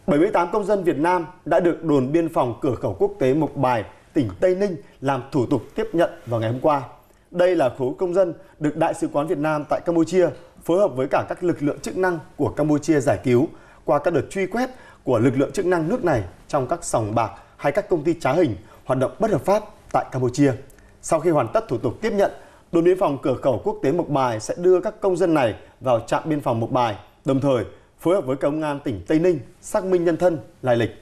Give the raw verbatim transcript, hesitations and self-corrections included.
bảy mươi tám công dân Việt Nam đã được đồn biên phòng cửa khẩu quốc tế Mộc Bài, tỉnh Tây Ninh làm thủ tục tiếp nhận vào ngày hôm qua. Đây là khối công dân được Đại sứ quán Việt Nam tại Campuchia phối hợp với cả các lực lượng chức năng của Campuchia giải cứu qua các đợt truy quét của lực lượng chức năng nước này trong các sòng bạc hay các công ty trá hình hoạt động bất hợp pháp tại Campuchia. Sau khi hoàn tất thủ tục tiếp nhận, đồn biên phòng cửa khẩu quốc tế Mộc Bài sẽ đưa các công dân này vào trạm biên phòng Mộc Bài, đồng thời phối hợp với công an tỉnh Tây Ninh xác minh nhân thân, lai lịch.